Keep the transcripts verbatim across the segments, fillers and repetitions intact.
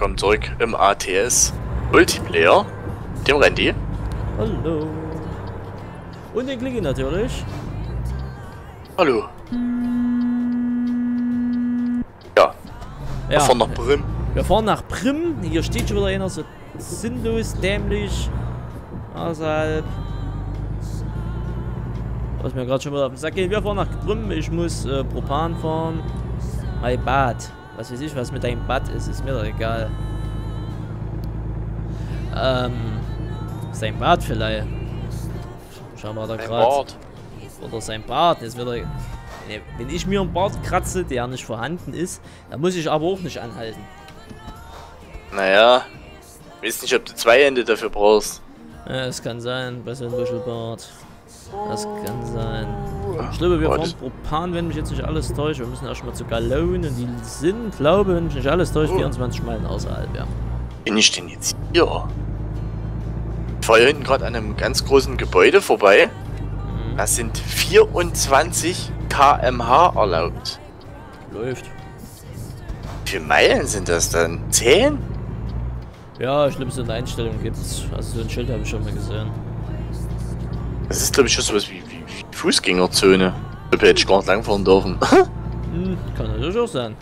willkommen zurück im A T S Multiplayer, dem Randy. Hallo. Und den Klingi natürlich. Hallo. Ja, Ja. wir fahren nach Prim. Wir fahren nach Prim. Hier steht schon wieder einer so sinnlos, dämlich. Außerhalb. Was mir gerade schon wieder auf den Sack geht. Wir fahren nach Prim. Ich muss äh, Propan fahren. Mein Bad. Was weiß ich, was mit deinem Bad ist, ist mir doch egal. Ähm. Sein Bad vielleicht. Schauen wir da gerade. Oder sein Bart ist wieder. Wenn ich mir einen Bart kratze, der nicht vorhanden ist, dann muss ich aber auch nicht anhalten. Naja, ich weiß nicht, ob du zwei Hände dafür brauchst. Ja, es kann sein, bei so einem Büschelbart. Das kann sein. Ich glaube, wir fahren Propan, wenn mich jetzt nicht alles täuscht. Wir müssen erstmal zu Gallown und die sind, glaube wenn mich nicht alles täuscht, vierundzwanzig Meilen außerhalb, ja. Bin ich denn jetzt hier? Ich fahre hier hinten gerade an einem ganz großen Gebäude vorbei. Mhm. Da sind vierundzwanzig Kilometer pro Stunde erlaubt. Läuft. Wie viele Meilen sind das dann? zehn? Ja, ich glaube, so eine Einstellung gibt's. Also so ein Schild habe ich schon mal gesehen. Das ist, glaube ich, schon sowas wie, wie, wie Fußgängerzone. Da hätte ich gar nicht langfahren dürfen. Hm, kann natürlich auch sein.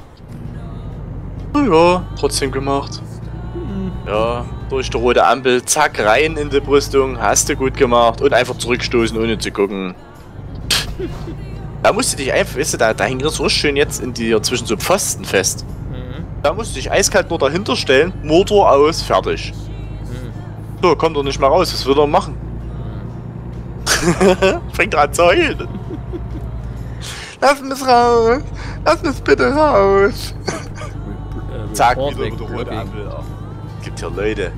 Ja, trotzdem gemacht. Hm. Ja, durch die rote Ampel, zack, rein in die Brüstung, hast du gut gemacht und einfach zurückstoßen, ohne zu gucken. Da musst du dich einfach, weißt du, da, da hing so schön jetzt in dir zwischen so Pfosten fest. Mhm. Da musst du dich eiskalt nur dahinter stellen, Motor aus, fertig. Mhm. So, kommt er nicht mehr raus, was will er machen? Mhm. Fängt an zu heulen. Lass mich raus, lass mich bitte raus. Äh, Zack, wieder über die rote Ampel. Gibt hier Leute.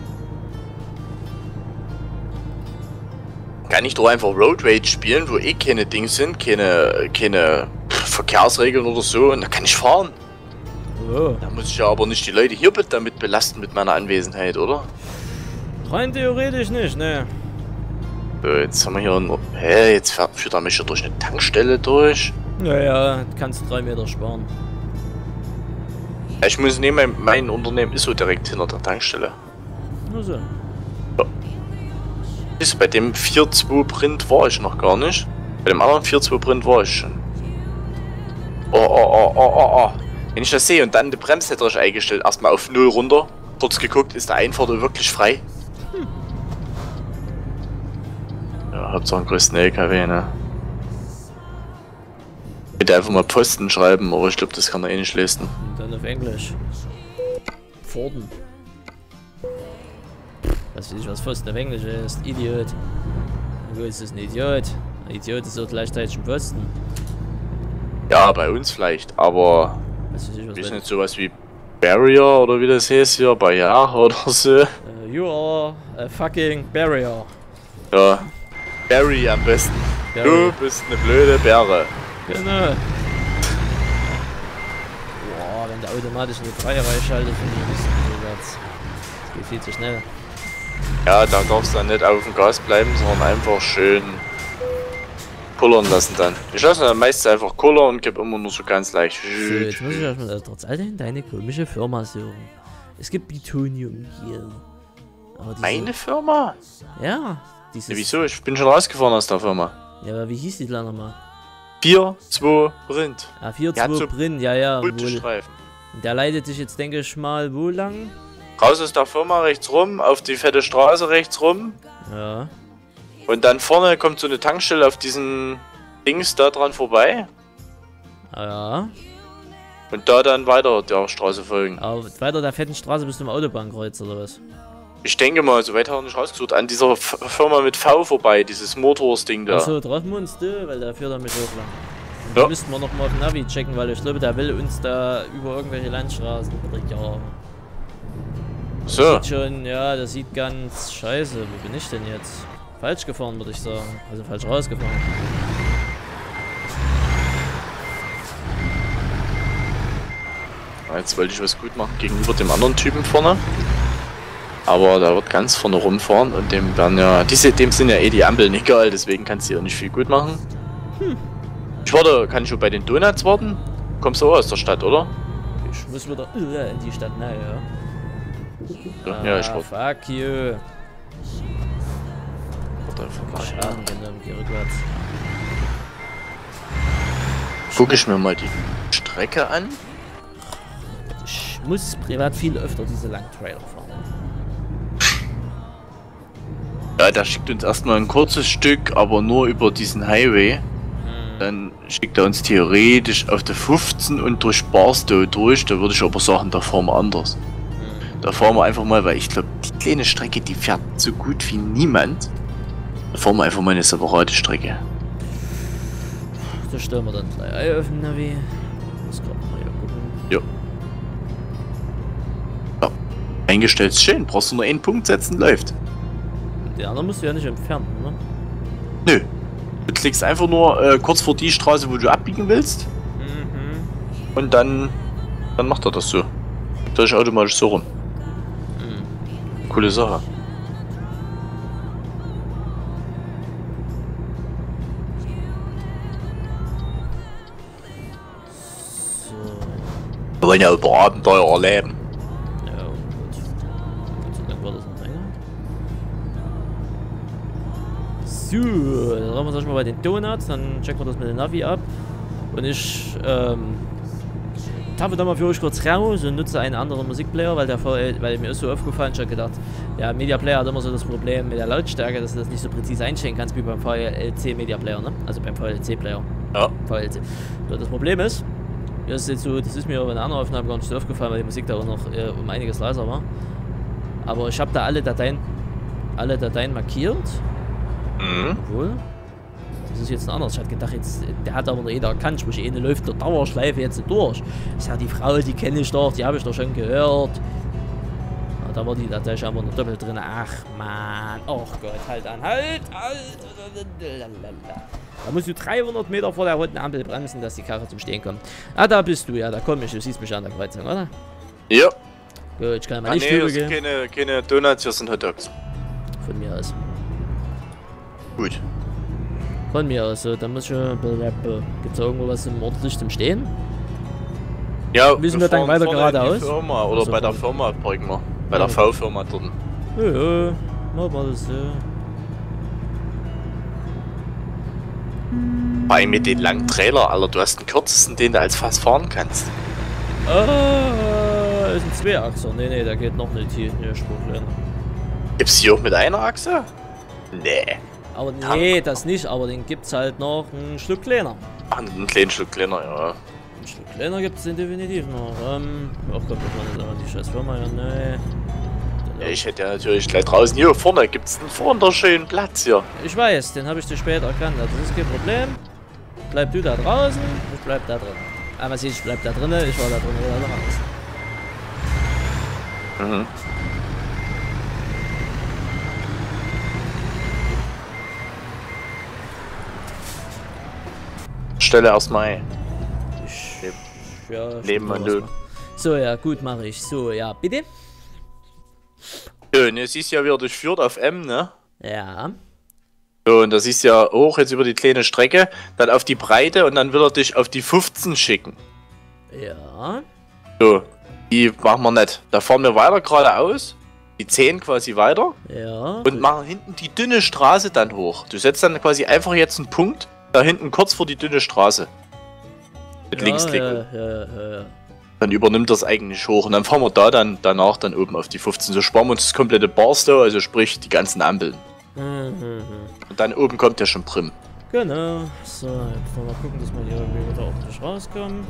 Kann ich doch einfach Road Rage spielen, wo eh keine Dings sind, keine, keine Verkehrsregeln oder so, und da kann ich fahren. Oh. Da muss ich ja aber nicht die Leute hier damit belasten mit meiner Anwesenheit, oder? Rein theoretisch nicht, ne? So, jetzt haben wir hier ein... Hä, jetzt führt er mich hier durch eine Tankstelle durch. Naja, kannst drei Meter sparen. Ja, ich muss nehmen, mein, mein Unternehmen ist so direkt hinter der Tankstelle. Nur so. Ja. Ist bei dem vier zwei Print war ich noch gar nicht. Bei dem anderen vier zwei Print war ich schon. Oh, oh, oh, oh, oh, oh. Wenn ich das sehe und dann die Bremse hätte ich eingestellt, erstmal auf null runter, kurz geguckt, ist der Einfahrt wirklich frei. Hm. Ja, Hauptsache einen größten L K W, ne? Bitte einfach mal Posten schreiben, aber ich glaube, das kann er eh nicht lesen. Und dann auf Englisch. Forden. Was weiß ich, was Pfosten auf Englisch ist. Idiot. Wo ist das ein Idiot? Ein Idiot ist auch gleichzeitig ein Pfosten. Ja, bei uns vielleicht, aber... Was weiß ich, was ist nicht sowas wie Barrier oder wie das heißt hier, Barriere oder so. Uh, you are a fucking barrier. Ja, Barry am besten. Barry. Du bist eine blöde Bäre. Genau. Boah, wenn der automatisch in die Dreierreihe schaltet, finde ich ein bisschen rückwärts. Das geht viel zu schnell. Ja, da darfst du dann nicht auf dem Gas bleiben, sondern einfach schön kullern lassen dann. Ich lasse dann meistens einfach kullern und gebe immer nur so ganz leicht. So, jetzt muss ich erstmal trotz allem deine komische Firma suchen. Es gibt Bitonium hier. Aber diese... Meine Firma? Ja. Dieses... Ja, wieso? Ich bin schon rausgefahren aus der Firma. Ja, aber wie hieß die da nochmal? vier zwei Print. Ah, vier zwei so Print, ja, ja. Streifen. Der leitet sich jetzt, denke ich mal, wo lang? Raus aus der Firma rechts rum, auf die fette Straße rechts rum. Ja. Und dann vorne kommt so eine Tankstelle auf diesen Dings da dran vorbei. Ja. Und da dann weiter der Straße folgen. Aber weiter der fetten Straße bis zum Autobahnkreuz oder was? Ich denke mal, so weit hat er nicht rausgesucht. An dieser F Firma mit V vorbei, dieses Motors-Ding da. Achso, treffen wir uns da, weil der führt er mich hoch lang. Und ja. Da müssten wir nochmal auf Navi checken, weil ich glaube, der will uns da über irgendwelche Landstraßen jagen. So. Sieht schon, ja, das sieht ganz scheiße. Wo bin ich denn jetzt? Falsch gefahren, würde ich sagen. Also falsch rausgefahren. Jetzt wollte ich was gut machen gegenüber dem anderen Typen vorne. Aber da wird ganz vorne rumfahren und dem werden ja. Diese, dem sind ja eh die Ampeln egal, deswegen kannst du ja nicht viel gut machen. Hm. Ich warte, kann ich schon bei den Donuts warten? Kommst du auch aus der Stadt, oder? Ich muss wieder in die Stadt, naja. Ah, ja, ich wollte. fuck you. Schaden genommen, geh rückwärts. Guck ich mir mal die Strecke an. Ich muss privat viel öfter diese langen Trailer fahren. Ja, der schickt uns erstmal ein kurzes Stück, aber nur über diesen Highway. Hm. Dann schickt er uns theoretisch auf der fünfzehn und durch Barstow durch. Da würde ich aber sagen, da fahren wir anders. Hm. Da fahren wir einfach mal, weil ich glaube, die kleine Strecke, die fährt so gut wie niemand. Da fahren wir einfach mal eine separate Strecke. Da stellen wir dann gleich Ei auf dem Navi. Das kann man ja gucken. Ja. Ja. Eingestellt ist schön. Brauchst du nur einen Punkt setzen, läuft. Die anderen musst du ja nicht entfernen, ne? Nö. Du klickst einfach nur äh, kurz vor die Straße, wo du abbiegen willst. Mhm. Und dann, dann macht er das so. Das ist automatisch so rum. Mhm. Coole Sache. So. Wir wollen ja über Abenteuer erleben. Ja, gut. Gott sei Dank war das noch länger. So, dann machen wir uns mal bei den Donuts, dann checken wir das mit dem Navi ab. Und ich ähm, tappe da mal für euch kurz raus und nutze einen anderen Musikplayer, weil, der V L, weil mir ist so aufgefallen, ich habe gedacht, ja, Media Player hat immer so das Problem mit der Lautstärke, dass du das nicht so präzise einstellen kannst wie beim V L C Media Player, ne? Also beim V L C Player. Ja. V L C. So, das Problem ist, das ist, jetzt so, das ist mir aber in einer anderen Aufnahme gar nicht so aufgefallen, weil die Musik da auch noch äh, um einiges leiser war. Aber ich habe da alle Dateien, alle Dateien markiert. Mhm. Obwohl, das ist jetzt ein anderes. Ich hatte gedacht, jetzt, der hat aber noch jeder erkannt, wo ich eine läuft der Dauerschleife jetzt durch. Ich sag, die Frau, die kenne ich doch, die habe ich doch schon gehört. Ja, da war die Datei scheinbar noch doppelt drin. Ach man, oh Gott, halt an, halt, halt. Da musst du dreihundert Meter vor der roten Ampel bremsen, dass die Karre zum Stehen kommt. Ah, da bist du, ja, da komm ich, du siehst mich an der Kreuzung, oder? Ja. Gut, ich kann mal Ah, nicht nee, drüber das sind gehen. keine, keine Donuts, hier sind Hot Dogs. Von mir aus. Gut. Von mir aus, so, dann muss ich ja. Gibt es irgendwo was im ordentlich zum Stehen? Ja, müssen wir dann weiter geradeaus? Firma, oder also bei der Firma parken wir. Bei ja. der V-Firma dort. Ja, ja, machen wir das so. Vor allem mit den langen Trailer, Alter, du hast den kürzesten, den du als Fass fahren kannst. Ah, ist ein Zweiachser. Nee, nee, der geht noch nicht hier. Nee, Spruchländer. Gibt's hier auch mit einer Achse? Nee. Aber nee, das nicht, aber den gibt's halt noch ein Stück kleiner. Ach, ein kleines Stück kleiner, ja. Ein Stück kleiner gibt's den definitiv noch. Ähm, ach Gott, das war nicht die scheiß Firma, ja, nee. Ja, ich hätte ja natürlich gleich draußen, hier vorne gibt's einen wunderschönen Platz hier. Ich weiß, den habe ich dir später erkannt, also das ist kein Problem. Bleib du da draußen, ich bleib da drin. Aber siehst, ich bleib da drinnen, ich war da drin oder da raus. Mhm. Stelle erstmal ein. Ich, ja, Leben und du. So, ja, gut, mache ich. So, ja, bitte? Ja, und jetzt ist ja wieder durchführt auf M, ne? Ja. So, und das ist ja hoch jetzt über die kleine Strecke, dann auf die Breite und dann will er dich auf die fünfzehn schicken. Ja. So, die machen wir nicht. Da fahren wir weiter geradeaus, die zehn quasi weiter. Ja. Und machen hinten die dünne Straße dann hoch. Du setzt dann quasi einfach jetzt einen Punkt da hinten kurz vor die dünne Straße. Mit ja, Linksklick. Ja, ja, ja, ja. Dann übernimmt das eigentlich hoch und dann fahren wir da dann danach dann oben auf die fünfzehn. So sparen wir uns das komplette Barstow, also sprich die ganzen Ampeln. Mhm. Und dann oben kommt ja schon Prim. Genau. So, jetzt mal gucken, dass wir hier irgendwie wieder ordentlich rauskommen.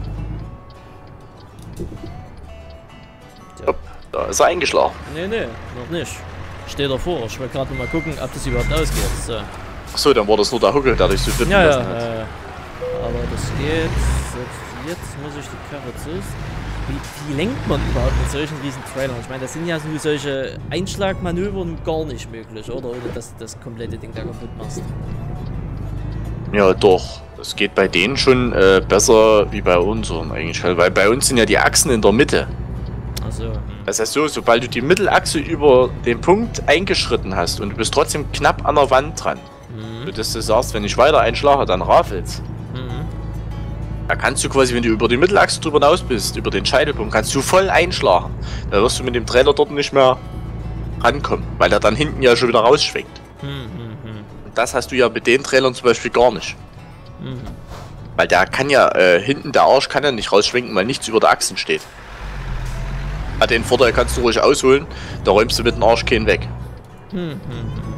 Ja. Da ist er eingeschlagen. Nee, nee, noch nicht. Steht davor. Ich will gerade noch mal gucken, ob das überhaupt ausgeht. So. Achso, dann war das nur der Huckel, der dich so flippen Ja, ja, lassen hat. äh, aber das geht. Selbst jetzt muss ich die Karre zu. Wie, wie lenkt man überhaupt mit solchen riesen Trailern? Ich meine, das sind ja so solche Einschlagmanöver gar nicht möglich, oder? Oder dass du das komplette Ding da kaputt machst. Ja, doch. Das geht bei denen schon äh, besser wie bei unseren eigentlich. Weil bei uns sind ja die Achsen in der Mitte. Achso. Hm. Das heißt so, sobald du die Mittelachse über den Punkt eingeschritten hast und du bist trotzdem knapp an der Wand dran. Mhm. So, dass du sagst, wenn ich weiter einschlage, dann raffelt's. Mhm. Da kannst du quasi, wenn du über die Mittelachse drüber hinaus bist, über den Scheitelpunkt, kannst du voll einschlagen. Da wirst du mit dem Trailer dort nicht mehr rankommen, weil er dann hinten ja schon wieder rausschwenkt. Hm, hm, hm. Und das hast du ja mit den Trailern zum Beispiel gar nicht. Hm. Weil der kann ja, äh, hinten der Arsch kann ja nicht rausschwenken, weil nichts über der Achsen steht. Hat den Vorteil, kannst du ruhig ausholen, da räumst du mit dem Arsch keinen weg. Hm, hm, hm.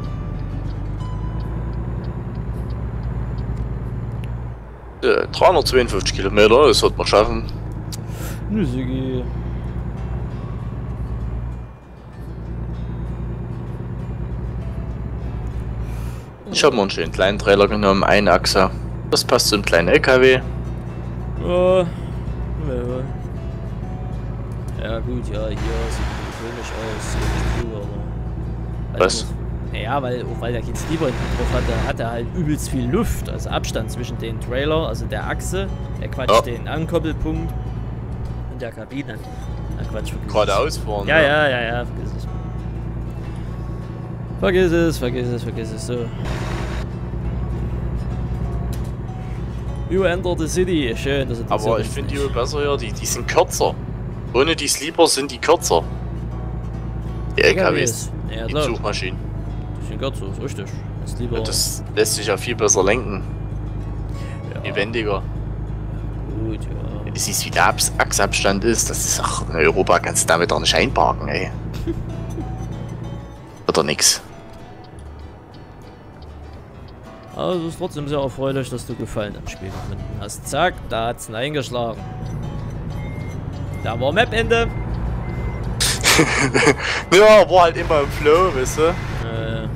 Äh, dreihundertzweiundfünfzig Kilometer, das wird man schaffen. Nüssigi. Ich habe mir einen schönen kleinen Trailer genommen, eine Achse. Das passt zum kleinen L K W. Ja, ja. Ja gut, ja, hier sieht gewöhnlich aus, sieht nicht cool, aber... Was? Naja, weil, auch weil der kein Sleeper hinten drauf hatte, hat er halt übelst viel Luft, also Abstand zwischen den Trailer, also der Achse, der Quatsch, Ja. den Ankoppelpunkt und der Kabine. Na Quatsch, vergiss Geradeaus es. fahren. Ja, ja, ja, ja, vergiss es. Vergiss es, vergiss es, vergiss es, so. You enter the city, schön, dass Aber ich finde die besser hier, die, die sind kürzer. Ohne die Sleeper sind die kürzer. Die L K Ws, Ja, die klar. Suchmaschinen. Die sind ganz so, ist richtig. Das ist lieber. Und das lässt sich ja viel besser lenken. Ja. Lebendiger. Gut, ja. Wenn du siehst, wie der Abs Achsabstand ist, das ist auch in Europa, kannst du damit auch nicht einparken, ey. Oder nix. Also es ist trotzdem sehr erfreulich, dass du Gefallen am Spiel gefunden hast. Zack, da hat's ihn eingeschlagen. Da war Map-Ende. Ja, war halt immer im Flow, weißt du? Äh.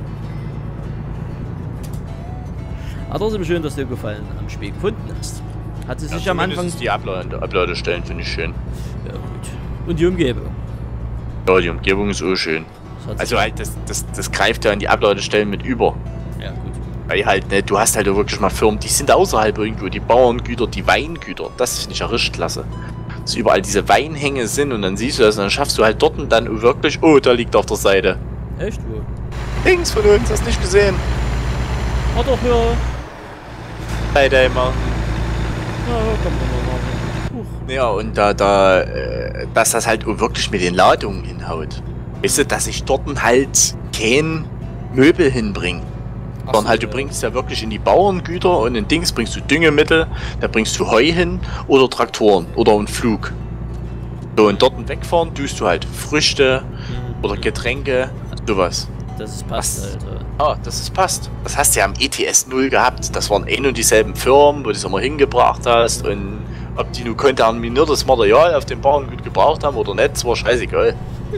Aber trotzdem schön, dass du Gefallen am Spiel gefunden hast. Hat sie sich Ja, am Anfang... die Upload Uploadestellen finde ich schön. Ja gut. Und die Umgebung. Ja, die Umgebung ist auch schön. Das hat Also sich- halt, das, das, das greift ja an die Uploadestellen mit über. Ja gut. Weil halt, ne, du hast halt auch wirklich mal Firmen, die sind außerhalb irgendwo, die Bauerngüter, die Weingüter, das finde ich ja richtig klasse. Dass überall diese Weinhänge sind und dann siehst du das und dann schaffst du halt dort und dann wirklich, oh, da liegt auf der Seite. Echt wo? Links von uns, hast du nicht gesehen? Ah doch, ja. Leider immer. Ja, komm mal machen. Ja, und da, da, äh, dass das halt auch wirklich mit den Ladungen hinhaut. Weißt du, dass ich dort halt kein Möbel hinbringe. Sondern halt, du bringst ja wirklich in die Bauerngüter und in Dings bringst du Düngemittel, da bringst du Heu hin oder Traktoren oder einen Flug. So, und dort wegfahren tust du halt Früchte oder Getränke, sowas. Das ist passt, Was? Alter. Ah, das ist passt. Das hast du ja am E T S null gehabt. Das waren ein und dieselben Firmen, wo du es immer hingebracht hast und ob die nur kontaminiertes Material auf dem Bauerngut gebraucht haben oder nicht, das war scheißegal.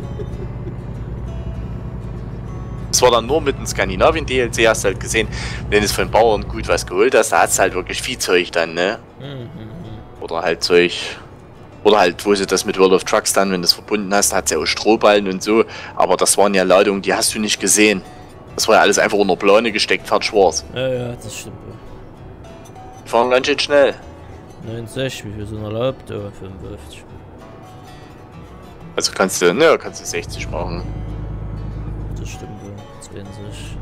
Das war dann nur mit dem Skandinavien-D L C, hast du halt gesehen, wenn du es von Bauern gut was geholt hast, da hast du halt wirklich Viehzeug dann, ne? Mhm, mhm. Oder halt Zeug. Oder halt, wo sie das mit World of Trucks dann, wenn du es verbunden hast, hat es ja auch Strohballen und so. Aber das waren ja Ladungen, die hast du nicht gesehen. Das war ja alles einfach unter Plane gesteckt, fährt schwarz. Ja, ja, das stimmt. Die fahren ganz schön schnell. neunzig, wie viel sind erlaubt? Oh, fünfundfünfzig. Also kannst du, ne, kannst du sechzig machen. Das stimmt, ja. zwanzig.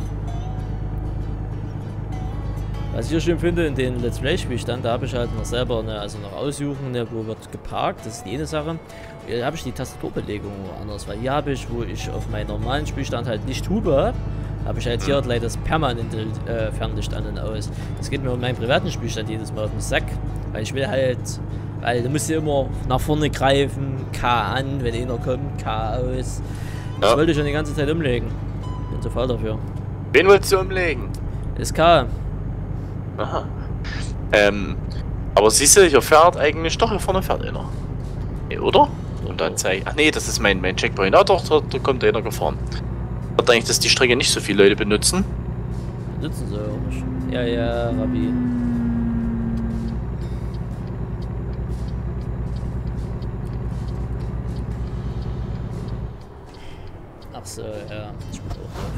Was ich hier schön finde, in den Let's Play-Spielstand, da habe ich halt noch selber, ne, also noch aussuchen, ne, wo wird geparkt, das ist die eine Sache. Hier habe ich die Tastaturbelegung anders, weil hier habe ich, wo ich auf meinem normalen Spielstand halt nicht Hupe, habe ich halt hier gleich das permanente äh, Fernlicht an und aus. Das geht mir auf meinem privaten Spielstand jedes Mal auf den Sack, weil ich will halt, weil du musst ja immer nach vorne greifen, K an, wenn einer kommt, K aus. Das Ja. wollte ich schon die ganze Zeit umlegen. Bin zu faul dafür. Wen willst du umlegen? Ist K. Aha. Ähm, aber siehst du, hier fährt eigentlich, doch, hier vorne fährt einer. Nee, oder? Und dann zeig ach nee, das ist mein, mein Checkpoint. Ah doch, da, da kommt einer gefahren. Ich dachte eigentlich, dass die Strecke nicht so viele Leute benutzen. Sitzen sie auch nicht. Ja, ja, Rabbi. Ach so, ja. Ich bin auch drauf.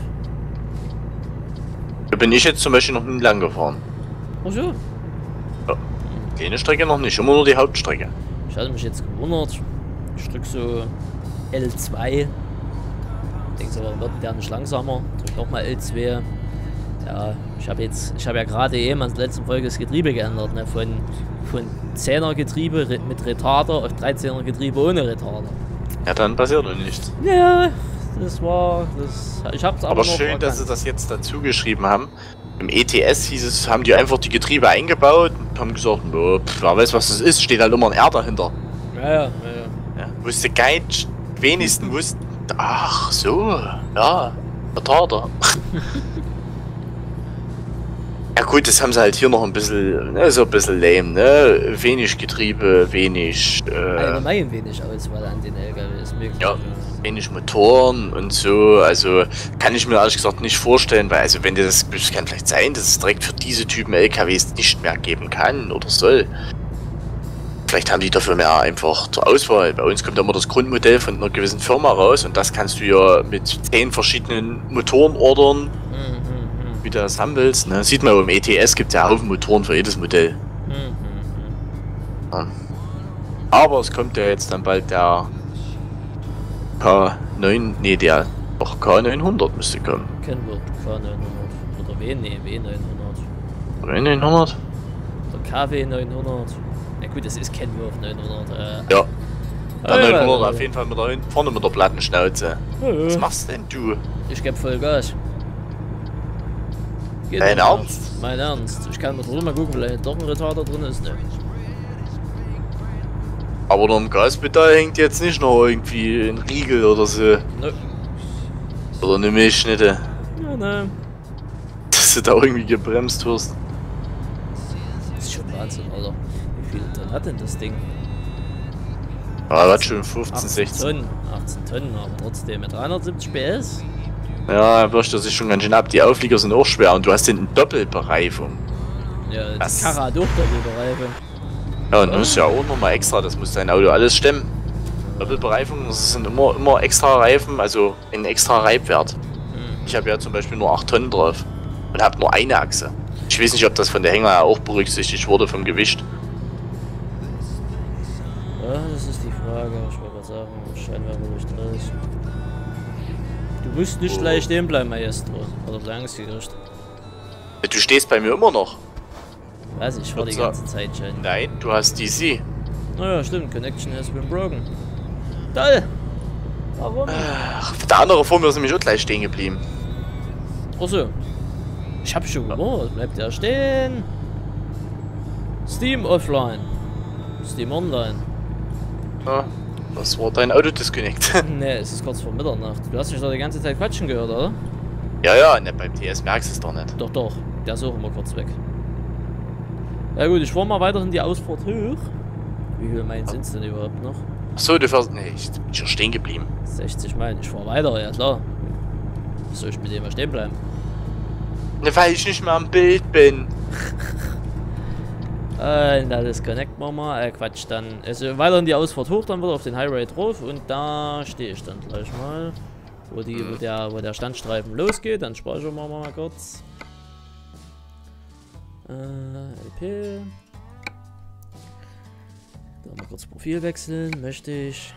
Da bin ich jetzt zum Beispiel noch nie lang gefahren. Ach so. Kleine Strecke noch nicht, immer nur die Hauptstrecke. Ich hatte mich jetzt gewundert. Ich drück so L zwei. Denkst du, warum wird der nicht langsamer? Drück nochmal L zwei. Ja, ich habe jetzt, ich habe ja gerade eben in der letzten Folge das Getriebe geändert, ne? Von, von zehner Getriebe mit Retarder auf dreizehner Getriebe ohne Retarder. Ja, dann passiert doch nichts. Ja, das war, das, ich hab's aber, aber noch schön, erkannt. dass sie das jetzt dazu geschrieben haben. Im E T S hieß es, haben die einfach die Getriebe eingebaut und haben gesagt, no, pff, wer weiß, was das ist, steht halt immer ein R dahinter. Ja, ja, ja, ja. Ja, wusste kein, wenigsten wussten, ach so, ja, Retarder. Ja gut, das haben sie halt hier noch ein bisschen, ne, so ein bisschen lame, ne? Wenig Getriebe, wenig, äh, Allgemein wenig Auswahl an den L K Ws. ja, wenig Motoren und so, also kann ich mir ehrlich gesagt nicht vorstellen, weil also wenn das, das kann vielleicht sein, dass es direkt für diese Typen L K Ws nicht mehr geben kann oder soll. Vielleicht haben die dafür mehr einfach zur Auswahl. Bei uns kommt immer das Grundmodell von einer gewissen Firma raus und das kannst du ja mit zehn verschiedenen Motoren ordern. Mhm. Wie du das handelst, ne? Sieht man im E T S, gibt es ja Haufen Motoren für jedes Modell. Mhm. Ja. Aber es kommt ja jetzt dann bald der K neun, nee, der doch K neunhundert müsste kommen. Kennen wir K neunhundert oder W, nee, W neunhundert. W neunhundert? Oder K W neunhundert. Na gut, das ist Kenworth neunhundert. Äh. Ja. Der Ah, ja, neunhundert ja, auf jeden Fall mit der, vorne mit der Plattenschnauze. Ja, ja. Was machst denn du? Ich geb voll Gas. Geht Dein doch. Ernst? Mein Ernst. Ich kann mal drüber mal gucken, vielleicht doch ein Retarder drin ist, ne? Aber noch im Gaspedal hängt jetzt nicht noch irgendwie ein Riegel oder so. Ne. Oder eine Milchschnitte. Ja, ne. Dass du da irgendwie gebremst wirst. Das ist schon Wahnsinn, Alter. Wie viel Tonnen hat denn das Ding? Ja, das schon fünfzehn, sechzehn. Tonnen. achtzehn Tonnen, aber trotzdem mit dreihundertsiebzig P S. Ja, da wirst du sich schon ganz schön ab. Die Auflieger sind auch schwer und du hast hinten Doppelbereifung. Ja, die Das- Karre hat auch Doppelbereifung. Ja, und das ist ja auch nochmal extra, das muss dein Auto alles stemmen. Doppelbereifung, das sind immer, immer extra Reifen, also ein extra Reibwert. Hm. Ich habe ja zum Beispiel nur acht Tonnen drauf und habe nur eine Achse. Ich weiß nicht, ob das von der Hänger auch berücksichtigt wurde vom Gewicht. Ja, das ist die Frage. Ich wollte gerade sagen, Scheinwerferlicht raus. Du musst nicht Oh. gleich stehen bleiben, Maestro. Oder du Angst gekriegt. Du stehst bei mir immer noch. Weiß ich, war die So. ganze Zeit schon. Nein, du hast D C. Naja, stimmt. Connection has been broken. Toll! Warum? Ach, der andere vor mir ist nämlich auch gleich stehen geblieben. Achso. Ich hab schon gemacht. Bleibt der stehen? Steam offline. Steam online. Ja, das war dein Auto-Disconnect. Ne, es ist kurz vor Mitternacht. Du hast mich doch die ganze Zeit quatschen gehört, oder? Ja, ja, ne, beim T S merkst du es doch nicht. Doch, doch. Der ist auch immer kurz weg. Ja gut, ich fahr mal weiterhin die Ausfahrt hoch. Wie viele Meilen sind es denn überhaupt noch? Achso, du fährst. Ne, ich bin schon stehen geblieben. sechzig Meilen. Ich fahr weiter, ja klar. Was soll ich mit dem mal stehen bleiben? Ne, weil ich nicht mehr am Bild bin. Äh, na, das connect wir mal. Äh, Quatsch, dann. Also weiter in die Ausfahrt hoch, dann wird auf den Highway drauf und da stehe ich dann gleich mal. Wo, die, wo, der, wo der Standstreifen losgeht, dann speichern wir mal kurz. Äh, L P. Dann mal kurz Profil wechseln, möchte ich.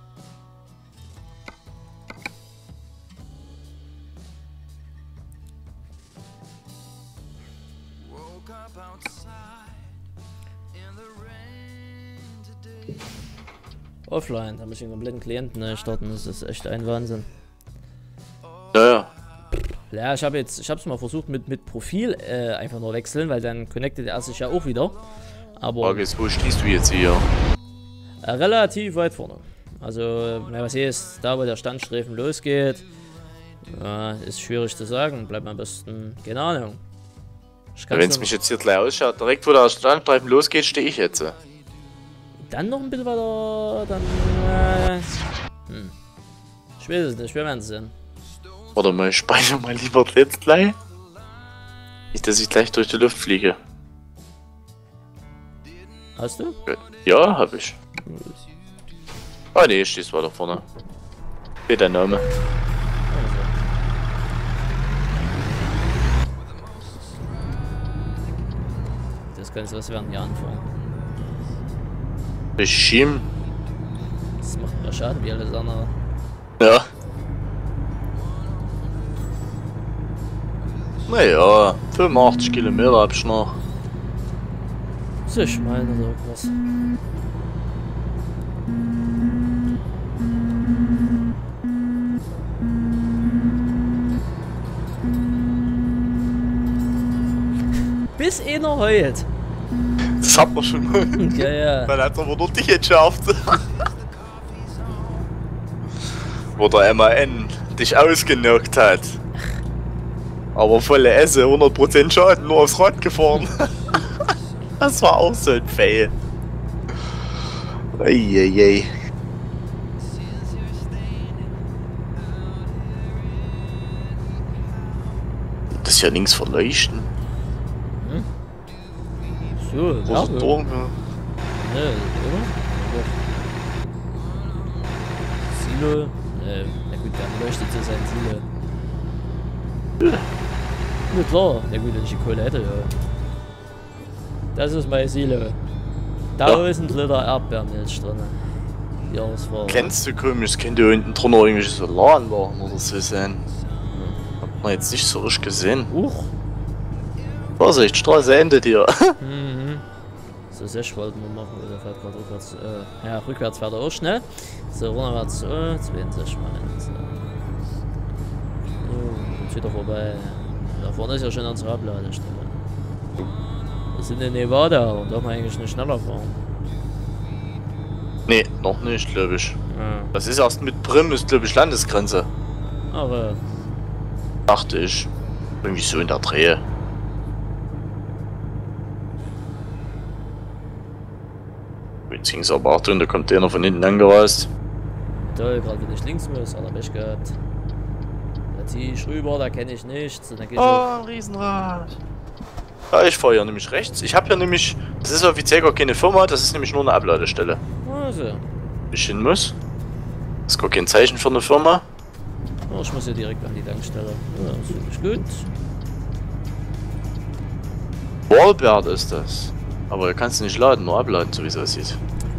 Offline, da muss ich einen kompletten Klienten neu starten, das ist echt ein Wahnsinn. Naja. Ja, ich habe jetzt, ich habe es mal versucht mit, mit Profil äh, einfach nur wechseln, weil dann connectet er sich ja auch wieder. Aber Frage ist, wo stehst du jetzt hier? äh, relativ weit vorne. Also, ja, was hier ist, da wo der Standstreifen losgeht, ja, ist schwierig zu sagen. Bleibt am besten, keine Ahnung. Wenn es mich jetzt hier gleich ausschaut, direkt wo der Standstreifen losgeht, stehe ich jetzt. Dann noch ein bisschen weiter, dann. Äh, hm. Ich weiß es nicht, wir werden es sehen. Warte mal, ich speichere mal lieber jetzt gleich. Nicht, dass ich gleich durch die Luft fliege. Hast du? Ja, hab ich. Ah ne, stehst weiter vorne. Steht dein Name. Das könnte was werden hier anfangen. Regime. Das macht mir Schaden wie alles andere. Ja. Naja, fünfundachtzig Kilometer hab ich noch. Sich meine oder irgendwas. Bis einer heult. Das hat man schon mal. Ja, ja. Dann hat's aber nur dich entschärft. Wo der M A N dich ausgenockt hat. Aber volle Esse, hundert Prozent Schaden, nur aufs Rad gefahren. Das war auch so ein Fail. Eieiei. Das ist ja links verleuchten. Hm? So, Großer ja, Turm, ja. Ne, oder? Silo? Ne, na gut, dann leuchtet so sein Silo. Na klar, na gut, wenn ich die Kohle hätte, ja. Das ist mein Silo. tausend Liter Erdbeermilch drin. Jahresfahrer. Kennst du komisch, könnte unten drunter irgendwelche Solaranlagen oder so sein. Hat man jetzt nicht so richtig gesehen. Huch. Vorsicht, Straße endet hier. Mhm. So, sechs wollten wir machen, der fährt gerade rückwärts. Äh, ja, rückwärts fährt er auch schnell. So, rückwärts, so, zweiundzwanzig Mal. So. Oh, jetzt wieder vorbei. Da vorne ist ja schon unsere Abladestelle. Wir sind in Nevada und darf man eigentlich nicht schneller fahren. Nee, noch nicht, glaube ich. Ja. Das ist erst mit Prim, ist glaube ich Landesgrenze. Aber. Dachte ich. Irgendwie so in der Drehe. Jetzt ging es aber Achtung, da kommt einer von hinten angereist. Toll, gerade wenn ich links muss, hat er Pech gehabt. Da zieh ich rüber, da kenne ich nichts. Und dann geh ich Oh, ein Riesenrad. Ja, ich fahre hier nämlich rechts. Ich habe hier nämlich, das ist offiziell gar keine Firma, das ist nämlich nur eine Abladestelle. Also. Ich hin muss. Das ist gar kein Zeichen für eine Firma. Oh, ich muss ja direkt an die Tankstelle. Ja, das finde ich gut. Wallbert ist das. Aber du kannst nicht laden, nur abladen, so wie es aussieht.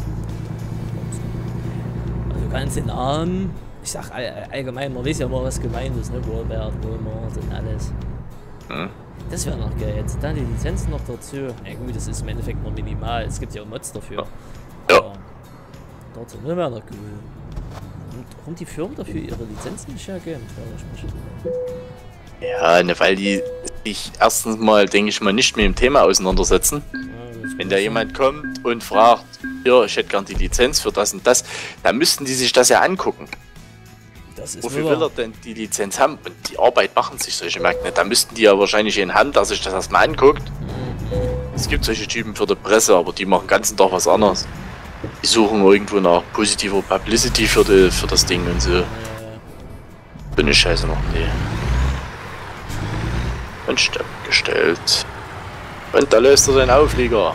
Also du kannst den Arm, ich sag all, allgemein, man weiß ja mal was gemeint ist, ne? Wallbert, Walmart und alles. Hm. Das wäre noch geil. Jetzt dann die Lizenzen noch dazu. Ja gut, das ist im Endeffekt nur minimal. Es gibt ja auch Mods dafür. Ja. Aber dazu wäre noch cool. Und warum die Firmen dafür ihre Lizenzen nicht hergeben, frage ich mich. Ja, ne, weil die sich erstens mal, denke ich mal, nicht mit dem Thema auseinandersetzen. Ja, Wenn da jemand kommt und fragt, ja, ich hätte gern die Lizenz für das und das, dann müssten die sich das ja angucken. das ist Wofür nur will er denn die Lizenz haben? Und die Arbeit machen sich solche Märkte nicht. Da müssten die ja wahrscheinlich in Hand, dass sich das erstmal anguckt. Es gibt solche Typen für die Presse, aber die machen den ganzen Tag was anderes. Die suchen irgendwo nach positiver Publicity für, die, für das Ding und so. äh, Bin ich scheiße noch nie. Und Stopp gestellt. Und da löst er den Auflieger.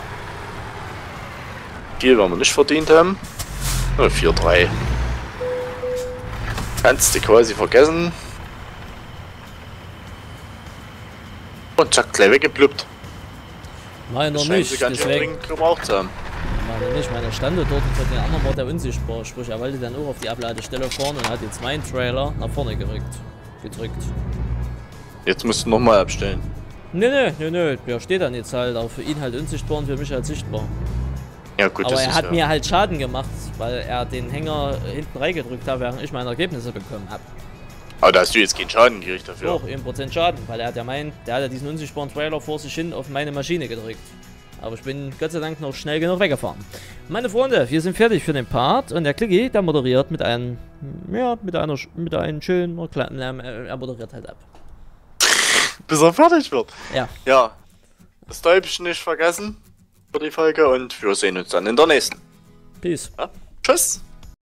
Viel werden wir nicht verdient haben. Nur vier drei. Kannst du quasi vergessen. Und zack, gleich weggeblüppt. meiner Das scheint nicht, sie ganz schön deswegen. dringend gebraucht zu haben. Meiner nicht, meiner stand dort und von den anderen war der unsichtbar. Sprich, er wollte dann auch auf die Abladestelle fahren und hat jetzt meinen Trailer nach vorne gerückt. Gedrückt. Jetzt musst du nochmal abstellen. Nö, nö, nö, nö, der steht dann jetzt halt, auch für ihn halt unsichtbar und für mich halt sichtbar. Ja gut, Aber das er ist hat ja. mir halt Schaden gemacht, weil er den Hänger hinten reingedrückt hat, während ich meine Ergebnisse bekommen habe. Aber da hast du jetzt keinen Schaden gekriegt dafür. Doch, ein Prozent Schaden, weil er hat ja meint, der hat ja diesen unsichtbaren Trailer vor sich hin auf meine Maschine gedrückt. Aber ich bin Gott sei Dank noch schnell genug weggefahren. Meine Freunde, wir sind fertig für den Part und der Klicki, der moderiert mit einem, ja, mit einer, mit einem schönen, kleinen, er moderiert halt ab. Bis er fertig wird. Ja. Ja. Das Däubchen nicht vergessen für die Folge und wir sehen uns dann in der nächsten. Peace. Ja? Tschüss.